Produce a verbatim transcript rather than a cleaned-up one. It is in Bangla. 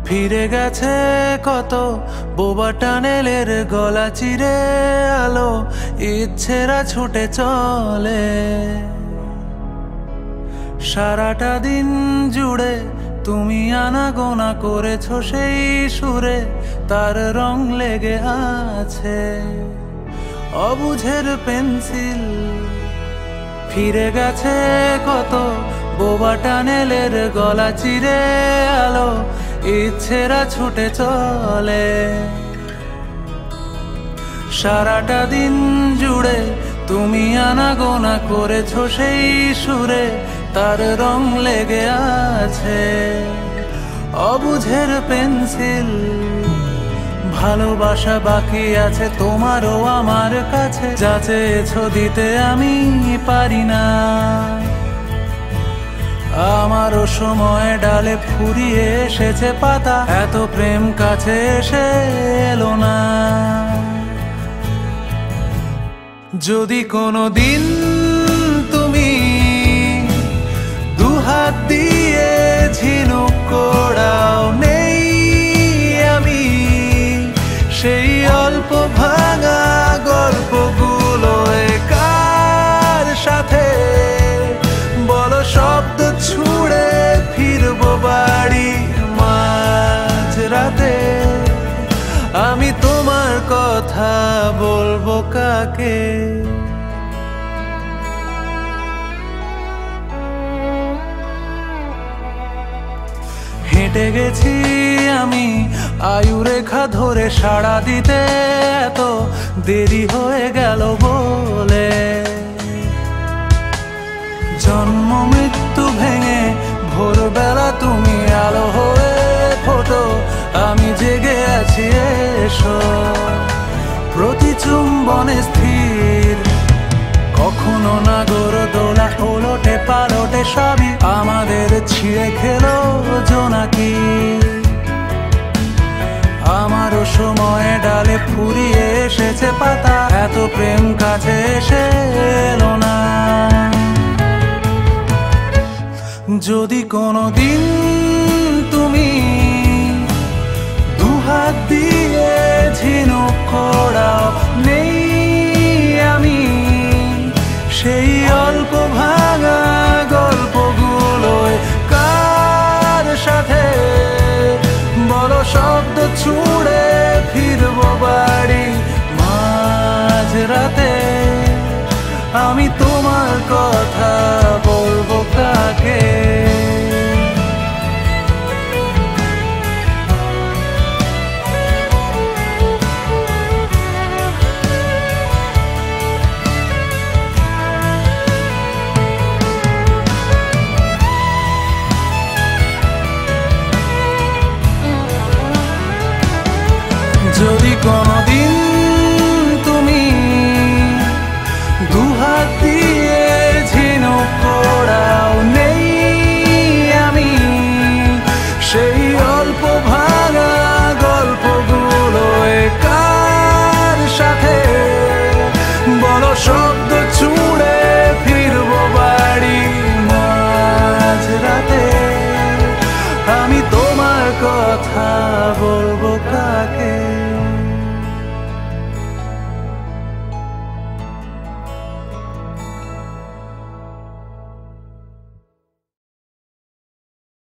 ফিরে গেছে কত বোবা টানেলের গলা চিরে আলো ইচ্ছেরা ছুটে চলে সারাটা দিন জুড়ে তুমি আনাগোনা করেছো সেই সুরে তার রং লেগে আছে অবুঝের পেন্সিল ফিরে গেছে কত বোবা টানেলের গলা চিরে আলো ইচ্ছেরা ছুটে চলে সারাটা দিন জুড়ে তুমি আনাগোনা করেছো সেই সুরে তার রং লেগে আছে অবুঝের পেন্সিল ভালোবাসা বাকি আছে তোমারও আমার কাছে যা চেয়েছো দিতে আমি পারি না আমারও সময় ডালে ফুরিয়ে এসেছে পাতা এত প্রেম কাছে এসে এলো না যদি কোনো দিন তুমি দুহাত দিয়ে ঝিনুক কোড়াও নেই আমি সেই অল্প ভাঙা গল্পগুলো কার সাথে বলো শব্দ ছুড়ে ফিরবো বাড়ি মাঝ রাতে আমি তোমার কথা বলবো কাকে হেঁটে গেছি আমি আয়ুরেখা ধরে সাড়া দিতে এত দেরি হয়ে গেল বলে জন্ম মৃত্যু ভেঙে ভোরবেলা তুমি আলো হয়ে ফোটো আমি জেগে আছি এসো প্রতি চুম্বনে স্থির কখনো না গড় দোলা ওলটে পালটে সবই আমাদের ছিঁড়ে খেলো জোনাকি আমারও সময় ডালে ফুরিয়ে এসেছে পাতা এত প্রেম কাছে এসে এলো না যদি কোনো দিন তুমি দুহাত দিয়ে ঝিনুক কোড়াও নেই আমি সেই অল্প ভাঙা গল্পগুলো কার সাথে বলো শব্দ ছুড়ে ফিরবো বাড়ি মাঝ রাতে আমি তোমার কথা বলবো কাকে যদি কোনোদিন